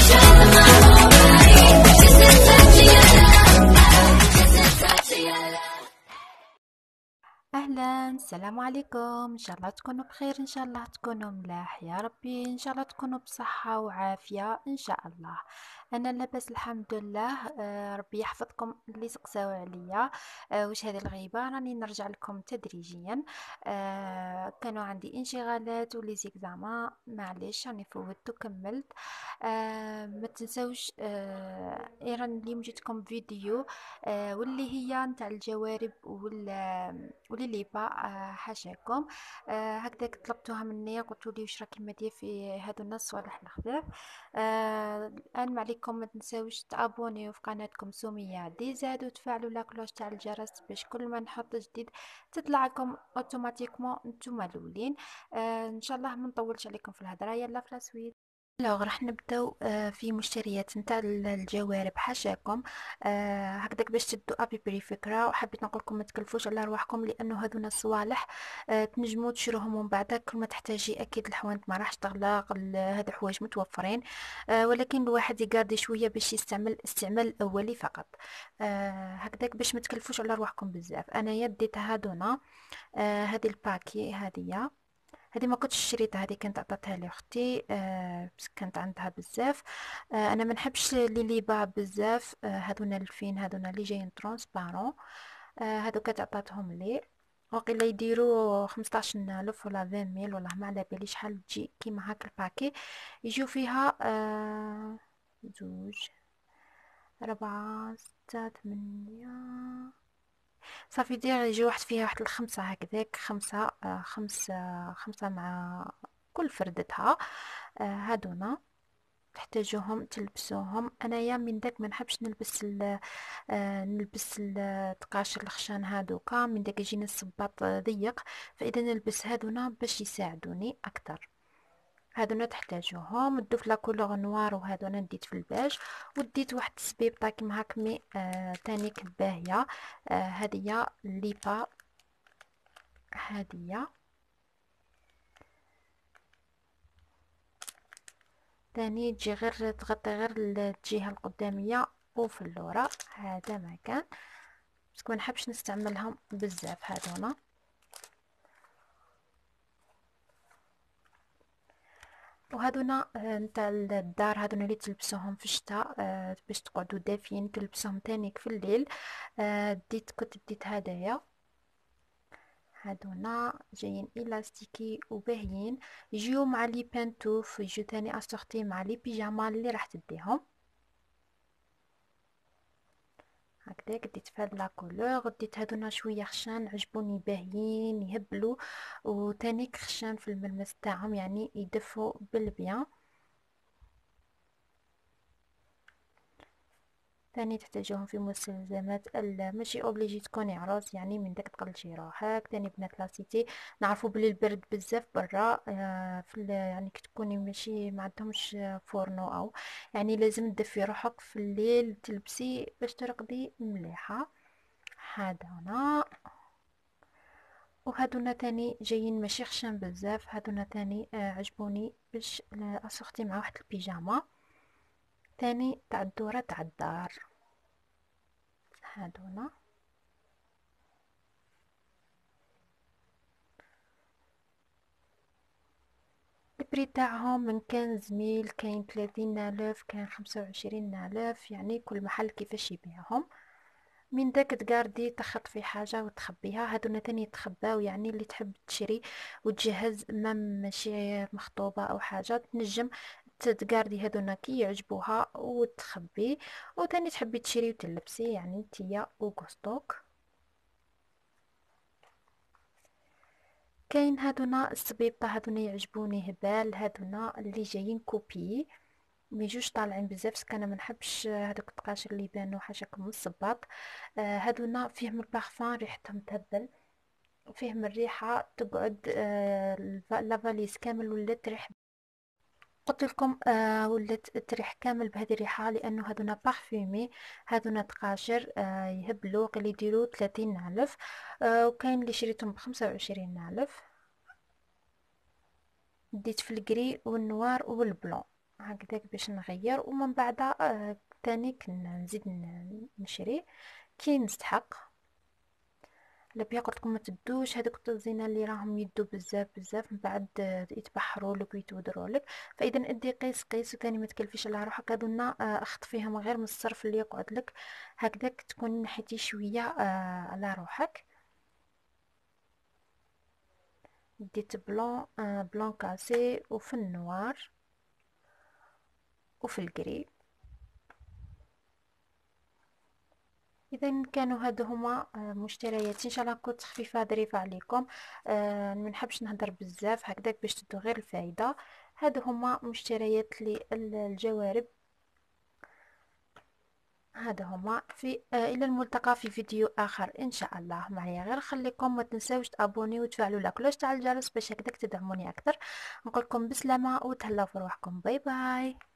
اهلا، السلام عليكم. ان شاء الله تكونوا بخير، ان شاء الله تكونوا ملاح يا ربي، ان شاء الله تكونوا بصحة وعافية ان شاء الله. انا لاباس الحمد لله. ربي يحفظكم اللي سقساو عليا. واش هذه الغيبة، راني نرجع لكم تدريجيا. كانوا عندي انشغالات ولي زيكزاما، معليش راني فوتو كملت. ما تنسوش، ايران اليوم جيتكم فيديو واللي هي نتاع الجوارب ولي با حاشاكم. هكذاك طلبتوها مني، قلتوا لي واش راكي مدير في هادو الناس صوالح الخفاف. الان ما عليكم، ما تنساوش تابونيو في قناتكم سمية ديزاد وتفعلوا لا كلوش تاع الجرس باش كل ما نحط جديد تطلع لكم اوتوماتيكمون نتوما الاولين. ان شاء الله ما نطولش عليكم في الهضره، يلا في لاسويت. راح نبداو في مشتريات نتاع الجوارب حاشاكم. هكذاك باش تدوا ابي فكره، وحبيت نقول لكم ما تكلفوش على رواحكم لانه هذونا الصوالح تنجموا تشروهم من بعد كل ما تحتاجي. اكيد الحوانت ما راحش تغلق، هذا حوايج متوفرين. ولكن الواحد يقاردي شويه باش يستعمل استعمال الاولي فقط. هكذاك باش ما تكلفوش على رواحكم بزاف. انا يديت هذونا، هذه الباكي هذه ما كنتش شريتها، هذه كانت عطاتها لي اختي. بس كانت عندها بزاف. انا ما نحبش لي باع بزاف. هذونا الفين، هذونا اللي جايين ترونسبارون. هذو كانت عطاتهم لي. وقيلا يديروا 15,000 ولا 20,000 ولا ما على بالي شحال تجي كيما هاك الباكي. يجوا فيها زوج، ربعة، ستة، 8. صافي دير يجي واحد فيها واحد الخمسة هكذاك، خمسة خمسة مع كل فردتها. هادونا تحتاجوهم تلبسوهم. انايا من داك ما نحبش نلبس نلبس التقاشر الخشان هادوكا، من داك يجيني الصباط ضيق، فاذا نلبس هادونا باش يساعدوني اكتر. هادونا تحتاجوهم. دو في لاكولور نوار، وهادونا نديت في الباج، وديت واحد السبيبطه كيما هاك مي تانيك باهيه. هادية ليبا، هادية تاني تجي غير تغطي غير الجهة القدامية وفي اللورة. هذا مكان بس ما نحبش نستعملهم بزاف هادونا. وهادونا نتاع الدار، هادونا اللي تلبسوهم في الشتاء باش تقعدوا دافيين، تلبسوهم تانيك في الليل. كنت ديت هدايا. هادونا جايين الاستيكي وباهيين، يجيو مع لي بانتوف، يجيو تاني اسورتي مع لي بيجاما اللي راح تديهم. هكذاك ديت فهاد لا كولور. ديت هادونا شويه خشان، عجبوني باهيين يهبلوا، وتانيك خشان في الملمس تاعهم، يعني يدفوا بالبيان. ثاني تحتاجوهم في مستلزمات ماشي اوبليجي تكوني عروس، يعني من داك تقلشي روحك. ثاني بنات لاسيتي، نعرفوا بلي البرد بزاف برا. يعني كي تكوني ماشي ما عندهمش فورنو، او يعني لازم تدفي روحك في الليل، تلبسي باش ترقدي مليحه. هادونا وهادونا تاني جايين ماشي خشن بزاف. هادونا تاني عجبوني باش اسختي مع واحد البيجاما تاني تاع الدورة تاع الدار. هادونا البري تاعهم من كان زميل، كاين 30,000، كاين 25,000، يعني كل محل كيفاش يبيعهم. من داك تقاردي تخط في حاجة وتخبيها. هادونا تاني يتخباو، يعني اللي تحب تشري وتجهز ما ماشي مخطوبة او حاجة، تنجم تقاردي هادونا كي يعجبوها وتخبي، وتاني تحبي تشري وتلبسي، يعني تيا وقصدوك. كاين هادونا الصبيبة، هادونا يعجبوني هبال، هادونا اللي جايين كوبي، ميجوش طالعين بزاف، سك انا منحبش هادوك التقاشر اللي يبانو حاشاكم من الصباط. هادونا فيهم البارفان، ريحتهم تهبل، فيهم الريحة تقعد. لافاليز كامل ولات تريح. قلت لكم ولات تريح كامل بهذه الريحة، لانه هادونا بارفيمي. هادونا تقاشر يهبلوا، قل يديروا 30,000. وكاين اللي شريتهم ب25,000. ديت في الجري والنوار والبلون. هكذاك باش نغير، ومن بعد تاني نزيد نشري كي نستحق. على بها قلت لكم ما تدوش هذوك التزينه اللي راهم يدوا بزاف بزاف من بعد يتبحروا لك ويتودروا لك. فاذا ادي قيس قيس، وثاني ما تكلفيش على روحك. هذونا اخطفيهم غير من الصرف اللي يقعد لك، هكذاك تكون نحيتي شويه على روحك. ديت بلون بلون كاسي، وفي النوار، وفي الجري. اذا كانوا هادو هما مشترياتي. ان شاء الله كنت خفيفه ظريفه عليكم. ما نحبش نهضر بزاف هكذاك باش تدو غير الفايده. هادو هما مشتريات لي الجوارب. هذا هما في الى الملتقى في فيديو اخر ان شاء الله. معايا غير خليكم ما تنساوش تابوني وتفعلوا لاكلوش تاع الجرس باش هكذاك تدعموني اكثر. نقولكم بسلامه وتهلاو في روحكم. باي باي.